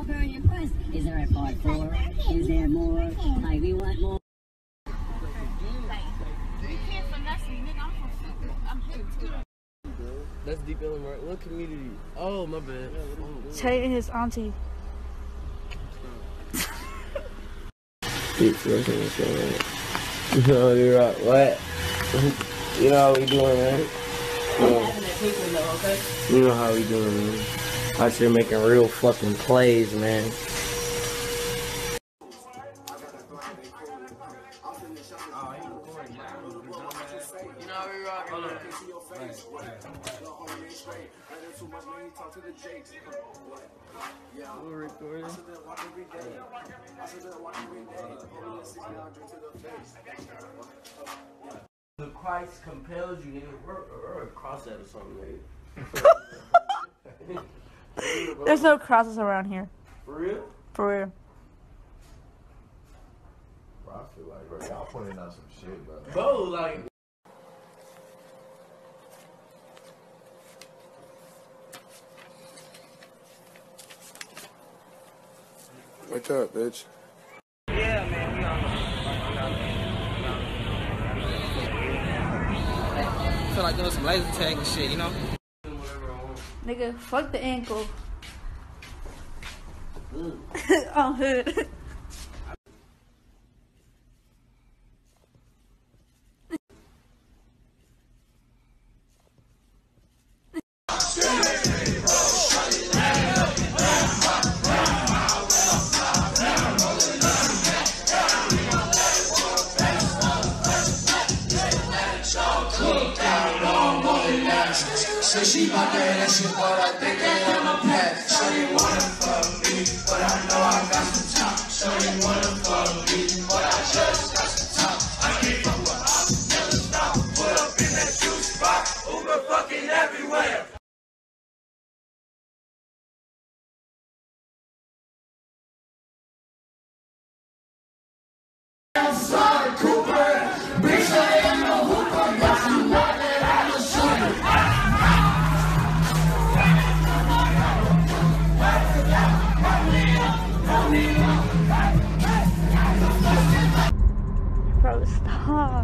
burn your first. Is there a part 4? Is there more? Like, we want more. You can't finesse me, nigga. I'm hip too. That's Deep Illinois. What community? Oh, my bad. Tay and his auntie. You know, what? You know how we doing, man? You know how we doing, man? Out here making real fucking plays, man. We're recording. The Christ compels you, nigga. We're cross that or something, nigga. There's no crosses around here. For real? For real. Bro, I feel like, bro, y'all pointing out some shit, bro. Bro, like. Wake up, bitch. Yeah, man, we on. I feel like doing some laser tag and shit, you know? Nigga, fuck the ankle. On hood. So she my girl and she thought I think that I'm a pass. So you wanna fuck me, but I know I got some time. So you wanna fuck me, but I just got some time. I can't fuck with up, never stop. Put up in that juice spot, Uber fucking everywhere. Outside Cooper, bitch I ain't no hooper, but you know that I'm a shooter. Bro, stop.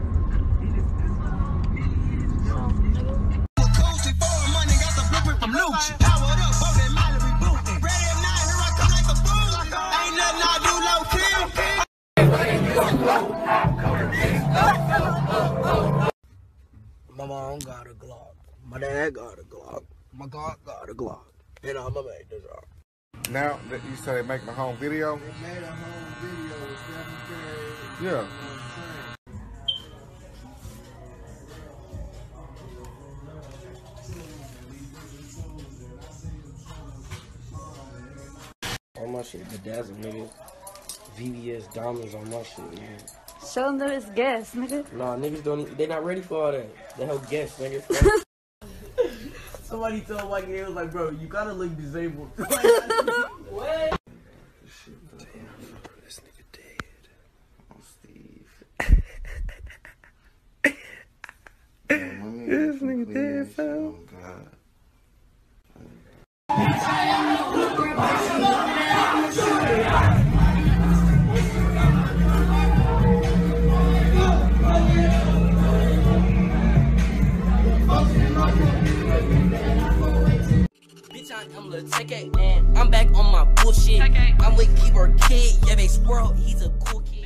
My mom got a Glock. My dad got a Glock. My God got a Glock. And I'ma make this up. Now that you say they making a home video? They made a home video with Stephen Curry. Yeah. On my shit, bedazzle, nigga. VVS diamonds on my shit, nigga. Show them that it's gas, nigga. Nah, niggas don't. They not ready for all that. They help guess, nigga. Somebody told Mike, they was like, bro, you gotta look disabled. What? This nigga dead. Oh, Steve. This nigga dead, fam. Oh, God. I'm Lil TK, and I'm back on my bullshit. I'm with Keyboard Kid, yeah, they swirl, he's a cool kid.